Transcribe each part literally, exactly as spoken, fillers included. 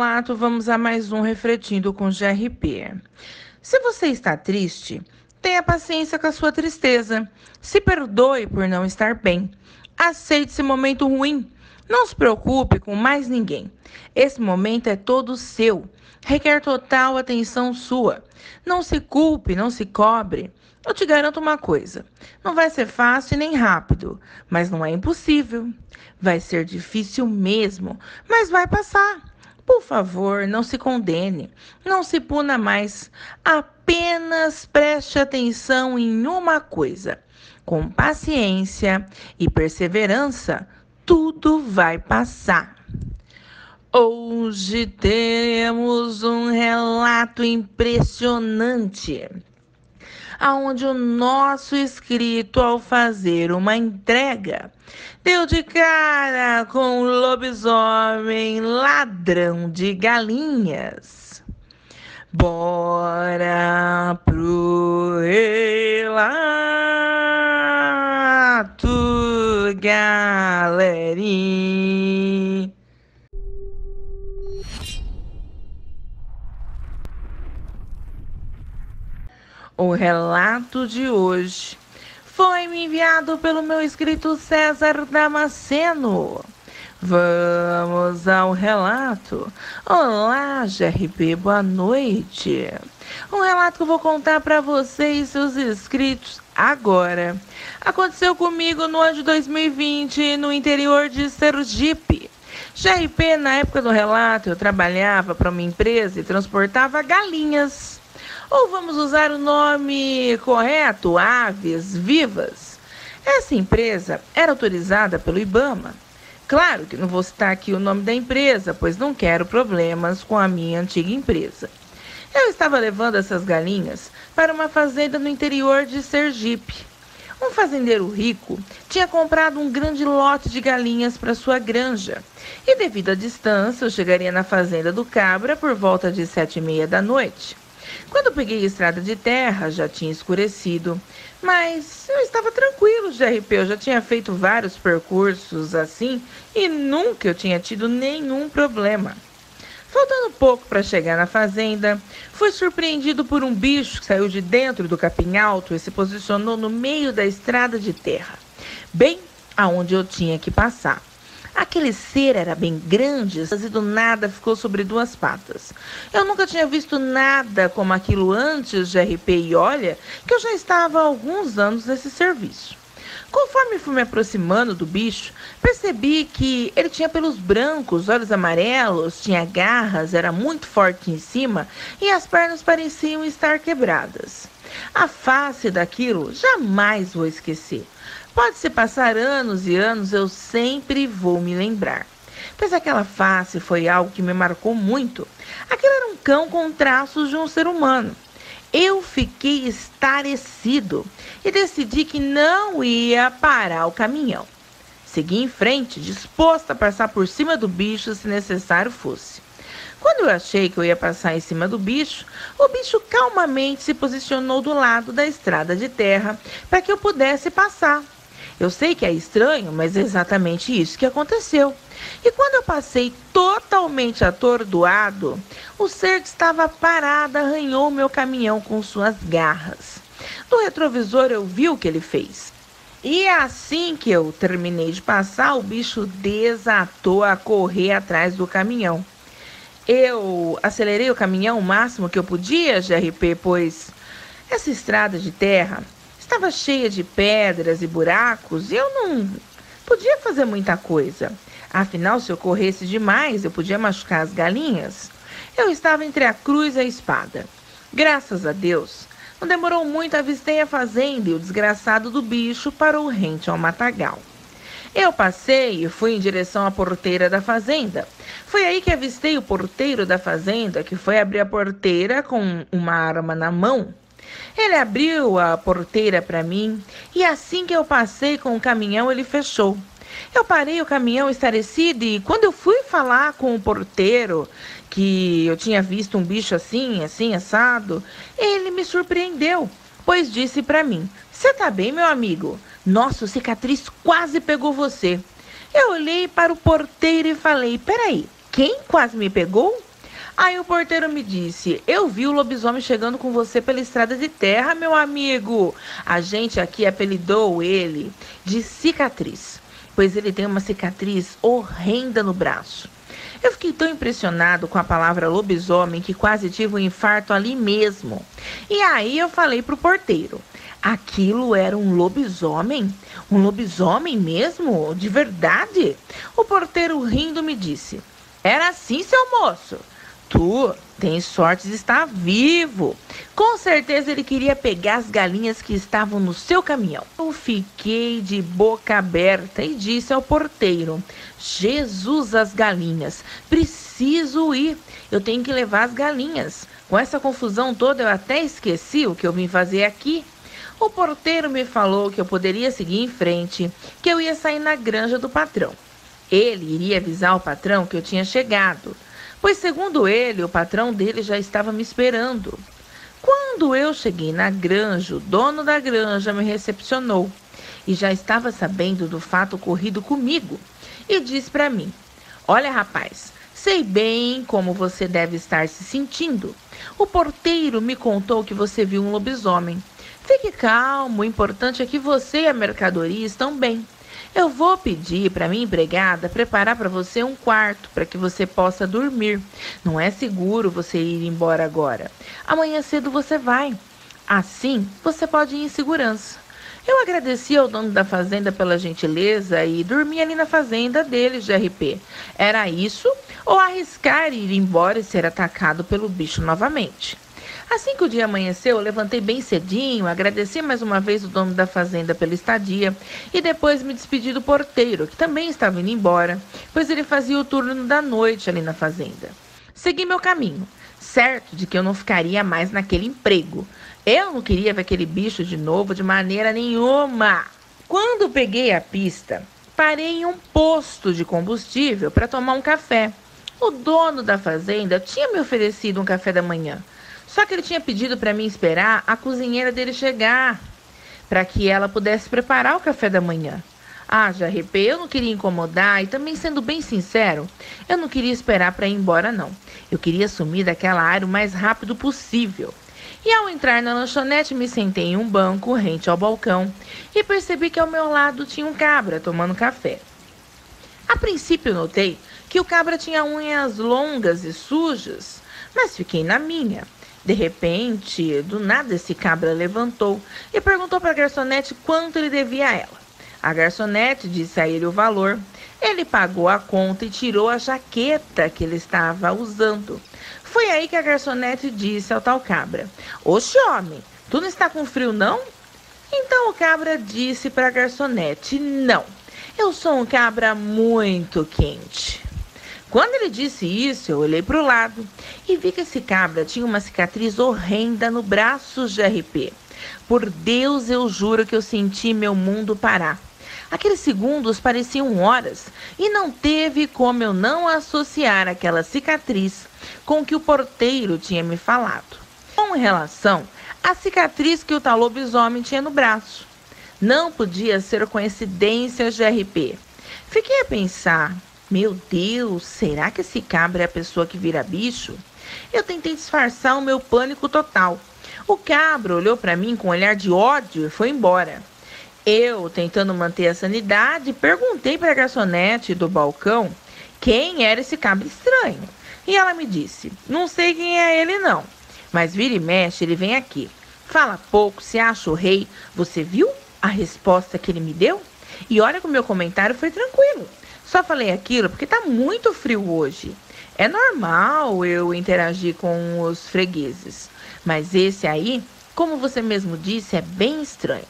relato, vamos a mais um Refletindo com G R P. Se você está triste, tenha paciência com a sua tristeza. Se perdoe por não estar bem. Aceite esse momento ruim. Não se preocupe com mais ninguém. Esse momento é todo seu. Requer total atenção sua. Não se culpe, não se cobre. Eu te garanto uma coisa: não vai ser fácil nem rápido, mas não é impossível. Vai ser difícil mesmo, mas vai passar. Por favor, não se condene, não se puna mais. Apenas preste atenção em uma coisa: com paciência e perseverança, tudo vai passar. Hoje temos um relato impressionante, aonde o nosso inscrito, ao fazer uma entrega, deu de cara com um lobisomem ladrão de galinhas. Bora pro relato, galerinha. O relato de hoje foi me enviado pelo meu inscrito César Damasceno. Vamos ao relato. Olá, G R P, boa noite. Um relato que eu vou contar para vocês, seus inscritos, agora. Aconteceu comigo no ano de dois mil e vinte, no interior de Sergipe. G R P, na época do relato, eu trabalhava para uma empresa e transportava galinhas. Ou vamos usar o nome correto, aves vivas. Essa empresa era autorizada pelo IBAMA. Claro que não vou citar aqui o nome da empresa, pois não quero problemas com a minha antiga empresa. Eu estava levando essas galinhas para uma fazenda no interior de Sergipe. Um fazendeiro rico tinha comprado um grande lote de galinhas para sua granja. E devido à distância, eu chegaria na fazenda do Cabra por volta de sete e meia da noite. Quando peguei a estrada de terra, já tinha escurecido, mas eu estava tranquilo, G R P, eu já tinha feito vários percursos assim e nunca eu tinha tido nenhum problema. Faltando pouco para chegar na fazenda, fui surpreendido por um bicho que saiu de dentro do capim alto e se posicionou no meio da estrada de terra, bem aonde eu tinha que passar. Aquele ser era bem grande e do nada ficou sobre duas patas. Eu nunca tinha visto nada como aquilo antes, G R P, e olha que eu já estava há alguns anos nesse serviço. Conforme fui me aproximando do bicho, percebi que ele tinha pelos brancos, olhos amarelos, tinha garras, era muito forte em cima e as pernas pareciam estar quebradas. A face daquilo jamais vou esquecer. Pode-se passar anos e anos, eu sempre vou me lembrar. Pois aquela face foi algo que me marcou muito. Aquele era um cão com traços de um ser humano. Eu fiquei estarrecido e decidi que não ia parar o caminhão. Segui em frente, disposta a passar por cima do bicho se necessário fosse. Quando eu achei que eu ia passar em cima do bicho, o bicho calmamente se posicionou do lado da estrada de terra para que eu pudesse passar. Eu sei que é estranho, mas é exatamente isso que aconteceu. E quando eu passei totalmente atordoado, o ser que estava parado arranhou meu caminhão com suas garras. No retrovisor eu vi o que ele fez. E assim que eu terminei de passar, o bicho desatou a correr atrás do caminhão. Eu acelerei o caminhão o máximo que eu podia, G R P, pois essa estrada de terra estava cheia de pedras e buracos e eu não podia fazer muita coisa. Afinal, se eu corresse demais, eu podia machucar as galinhas. Eu estava entre a cruz e a espada. Graças a Deus, não demorou muito, avistei a fazenda e o desgraçado do bicho parou rente ao matagal. Eu passei e fui em direção à porteira da fazenda. Foi aí que avistei o porteiro da fazenda, que foi abrir a porteira com uma arma na mão. Ele abriu a porteira para mim e assim que eu passei com o caminhão, ele fechou. Eu parei o caminhão estarrecido e quando eu fui falar com o porteiro que eu tinha visto um bicho assim, assim, assado, ele me surpreendeu, pois disse para mim: "Você tá bem, meu amigo? Nossa, a cicatriz quase pegou você." Eu olhei para o porteiro e falei: "Peraí, quem quase me pegou?" Aí o porteiro me disse: eu vi o lobisomem chegando com você pela estrada de terra, meu amigo. A gente aqui apelidou ele de cicatriz, pois ele tem uma cicatriz horrenda no braço. Eu fiquei tão impressionado com a palavra lobisomem que quase tive um infarto ali mesmo. E aí eu falei pro porteiro: aquilo era um lobisomem? Um lobisomem mesmo? De verdade? O porteiro rindo me disse: era assim, seu moço. Tu tens sorte de estar vivo. Com certeza ele queria pegar as galinhas que estavam no seu caminhão. Eu fiquei de boca aberta e disse ao porteiro: Jesus, as galinhas, preciso ir. Eu tenho que levar as galinhas. Com essa confusão toda eu até esqueci o que eu vim fazer aqui. O porteiro me falou que eu poderia seguir em frente, que eu ia sair na granja do patrão. Ele iria avisar o patrão que eu tinha chegado, pois, segundo ele, o patrão dele já estava me esperando. Quando eu cheguei na granja, o dono da granja me recepcionou e já estava sabendo do fato ocorrido comigo e disse para mim: olha, rapaz, sei bem como você deve estar se sentindo. O porteiro me contou que você viu um lobisomem. Fique calmo, o importante é que você e a mercadoria estão bem. Eu vou pedir para minha empregada preparar para você um quarto para que você possa dormir. Não é seguro você ir embora agora. Amanhã cedo você vai. Assim, você pode ir em segurança. Eu agradeci ao dono da fazenda pela gentileza e dormi ali na fazenda dele, G R P. Era isso ou arriscar ir embora e ser atacado pelo bicho novamente? Assim que o dia amanheceu, eu levantei bem cedinho, agradeci mais uma vez o dono da fazenda pela estadia e depois me despedi do porteiro, que também estava indo embora, pois ele fazia o turno da noite ali na fazenda. Segui meu caminho, certo de que eu não ficaria mais naquele emprego. Eu não queria ver aquele bicho de novo de maneira nenhuma. Quando peguei a pista, parei em um posto de combustível para tomar um café. O dono da fazenda tinha me oferecido um café da manhã. Só que ele tinha pedido para mim esperar a cozinheira dele chegar, para que ela pudesse preparar o café da manhã. Ah, já R P, eu não queria incomodar e também, sendo bem sincero, eu não queria esperar para ir embora, não. Eu queria sumir daquela área o mais rápido possível. E ao entrar na lanchonete, me sentei em um banco rente ao balcão e percebi que ao meu lado tinha um cabra tomando café. A princípio notei que o cabra tinha unhas longas e sujas, mas fiquei na minha. De repente, do nada, esse cabra levantou e perguntou para a garçonete quanto ele devia a ela. A garçonete disse a ele o valor. Ele pagou a conta e tirou a jaqueta que ele estava usando. Foi aí que a garçonete disse ao tal cabra: oxe, homem, tu não está com frio, não? Então o cabra disse para a garçonete: não, eu sou um cabra muito quente. Quando ele disse isso, eu olhei para o lado e vi que esse cabra tinha uma cicatriz horrenda no braço, G R P. Por Deus, eu juro que eu senti meu mundo parar. Aqueles segundos pareciam horas e não teve como eu não associar aquela cicatriz com o que o porteiro tinha me falado, com relação à cicatriz que o tal lobisomem tinha no braço. Não podia ser coincidência, G R P. Fiquei a pensar: meu Deus, será que esse cabra é a pessoa que vira bicho? Eu tentei disfarçar o meu pânico total. O cabra olhou para mim com um olhar de ódio e foi embora. Eu, tentando manter a sanidade, perguntei para a garçonete do balcão quem era esse cabra estranho. E ela me disse: não sei quem é ele não, mas vira e mexe ele vem aqui. Fala pouco, se acha o rei. Você viu a resposta que ele me deu? E olha que o meu comentário foi tranquilo. Só falei aquilo porque tá muito frio hoje. É normal eu interagir com os fregueses, mas esse aí, como você mesmo disse, é bem estranho.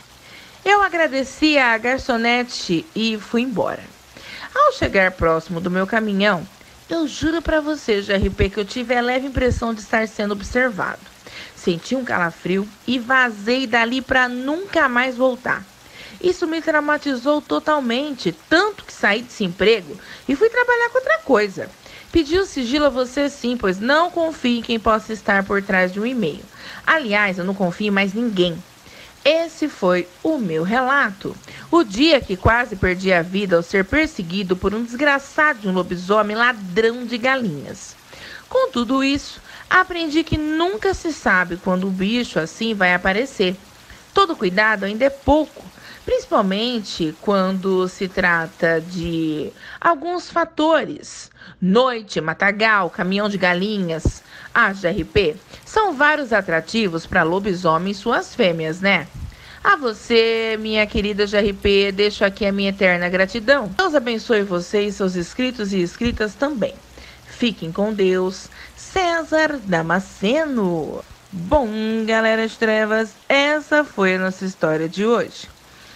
Eu agradeci à garçonete e fui embora. Ao chegar próximo do meu caminhão, eu juro pra você, G R P, que eu tive a leve impressão de estar sendo observado. Senti um calafrio e vazei dali para nunca mais voltar. Isso me traumatizou totalmente, tanto que saí desse emprego e fui trabalhar com outra coisa. Pedi o sigilo a você sim, pois não confio em quem possa estar por trás de um e-mail. Aliás, eu não confio em mais ninguém. Esse foi o meu relato. O dia que quase perdi a vida ao ser perseguido por um desgraçado de um lobisomem ladrão de galinhas. Com tudo isso, aprendi que nunca se sabe quando um bicho assim vai aparecer. Todo cuidado ainda é pouco, principalmente quando se trata de alguns fatores. Noite, matagal, caminhão de galinhas, as de R P, são vários atrativos para lobisomem e suas fêmeas, né? A você, minha querida G R P, deixo aqui a minha eterna gratidão. Deus abençoe você e seus inscritos e inscritas também. Fiquem com Deus. César Damasceno. Bom, galera de trevas, essa foi a nossa história de hoje.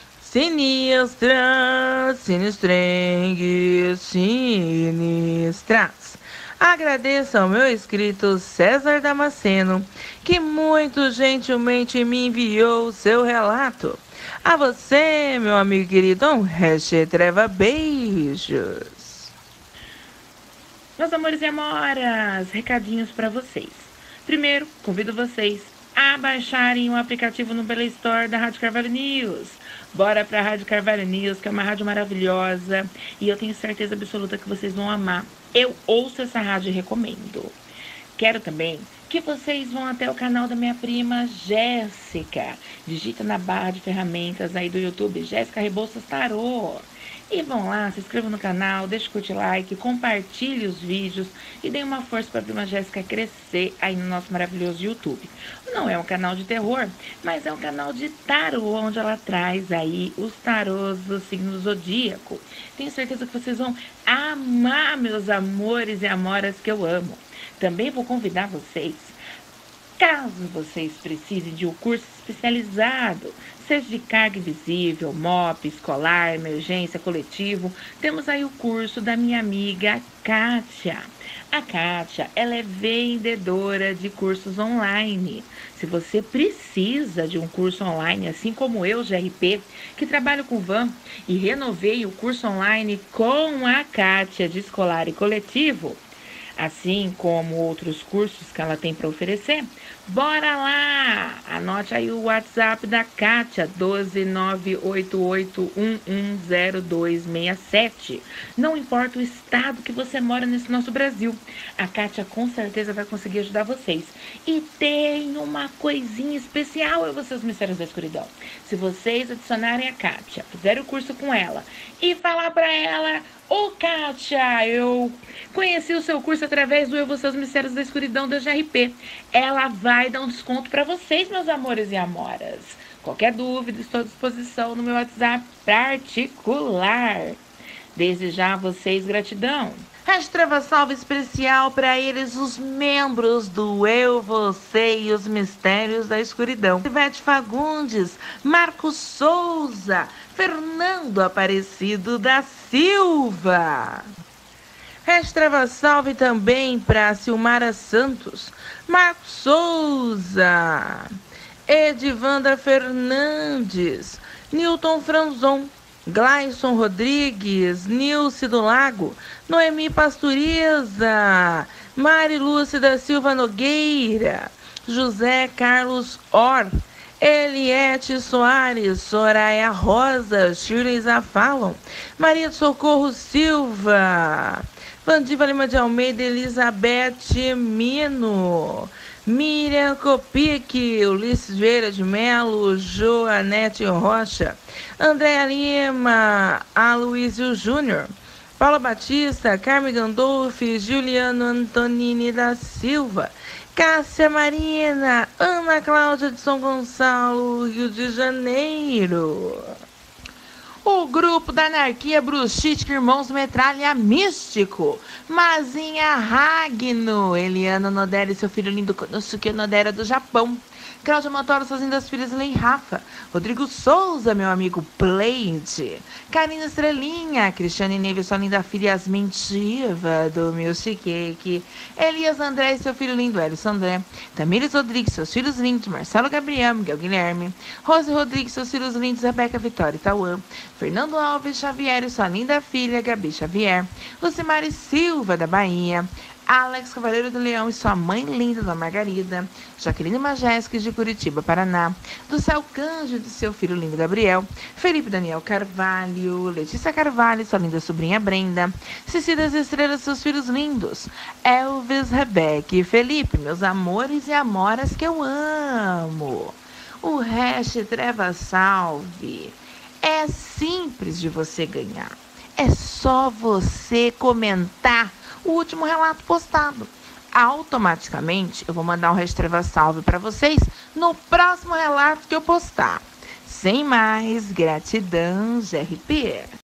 Sinistra, sinistrengue, sinistras. Agradeço ao meu inscrito César Damasceno, que muito gentilmente me enviou o seu relato. A você, meu amigo querido, um hashtag treva beijos. Meus amores e amoras, recadinhos para vocês. Primeiro, convido vocês a baixarem o aplicativo no Play Store da Rádio Carvalho News. Bora pra Rádio Carvalho News, que é uma rádio maravilhosa e eu tenho certeza absoluta que vocês vão amar. Eu ouço essa rádio e recomendo. Quero também que vocês vão até o canal da minha prima Jéssica. Digita na barra de ferramentas aí do YouTube, Jéssica Rebouças Tarô. E vão lá, se inscrevam no canal, deixe o curtir like, compartilhe os vídeos e dê uma força para a prima Jéssica crescer aí no nosso maravilhoso YouTube. Não é um canal de terror, mas é um canal de tarô, onde ela traz aí os tarôs do signo zodíaco. Tenho certeza que vocês vão amar, meus amores e amoras que eu amo. Também vou convidar vocês, caso vocês precisem de um curso especializado, seja de carga invisível, M O P, escolar, emergência, coletivo, temos aí o curso da minha amiga Kátia. A Kátia, ela é vendedora de cursos online. Se você precisa de um curso online, assim como eu, G R P, que trabalho com van e renovei o curso online com a Kátia de escolar e coletivo, assim como outros cursos que ela tem para oferecer, bora lá! Anote aí o WhatsApp da Kátia, doze nove oito oito um um zero dois seis sete. Não importa o estado que você mora nesse nosso Brasil, a Kátia com certeza vai conseguir ajudar vocês. E tem uma coisinha especial, eu vou ser os Mistérios da Escuridão. Se vocês adicionarem a Kátia, fizerem o curso com ela e falar para ela: ô Kátia, eu conheci o seu curso através do Eu Vou Ser os Mistérios da Escuridão da G R P. Ela vai dar um desconto para vocês, meus amores e amoras. Qualquer dúvida, estou à disposição no meu WhatsApp particular. Desde já a vocês, gratidão. Hashtag salve especial para eles, os membros do Eu, Você e os Mistérios da Escuridão. Ivete Fagundes, Marcos Souza, Fernando Aparecido da Silva. Hashtag salve também para Silmara Santos, Marcos Souza, Edivanda Fernandes, Newton Franzon, Glayson Rodrigues, Nilce do Lago, Noemi Pastoriza, Mari Lúcia da Silva Nogueira, José Carlos Or, Eliette Soares, Soraya Rosa, Shirley Zafalon, Maria de Socorro Silva, Vandiva Lima de Almeida, Elizabeth Mino, Miriam Copique, Ulisses Vieira de Melo, Joanete Rocha, Andréa Lima, Aloysio Júnior, Paula Batista, Carmen Gandolfi, Juliano Antonini da Silva, Cássia Marina, Ana Cláudia de São Gonçalo, Rio de Janeiro. O grupo da Anarquia Bruxística Irmãos Metralha Místico, Mazinha Ragno, Eliana Nodera e seu filho lindo Konosuke Nodera do Japão, Cláudia Montoro, suas lindas filhas Lei Rafa, Rodrigo Souza, meu amigo Plate, Karina Estrelinha, Cristiane Neves, sua linda filha Yasmin Tiva do Milk Cake, Elias André e seu filho lindo Hélio André, Tamires Rodrigues, seus filhos lindos Marcelo Gabriel, Miguel Guilherme, Rose Rodrigues, seus filhos lindos Rebeca Vitória e Tauã, Fernando Alves Xavier e sua linda filha, Gabi Xavier. Lucimari Silva, da Bahia. Alex Cavaleiro do Leão e sua mãe linda, da Margarida. Jaqueline Majeski, de Curitiba, Paraná. Do Céu Cândido, de seu filho lindo, Gabriel. Felipe Daniel Carvalho. Letícia Carvalho e sua linda sobrinha, Brenda. Cecília das Estrelas, seus filhos lindos. Elvis, Rebeca e Felipe, meus amores e amoras que eu amo. O Hash Treva Salve é simples de você ganhar. É só você comentar o último relato postado. Automaticamente eu vou mandar um Restreva Salve para vocês no próximo relato que eu postar. Sem mais, gratidão, G R P.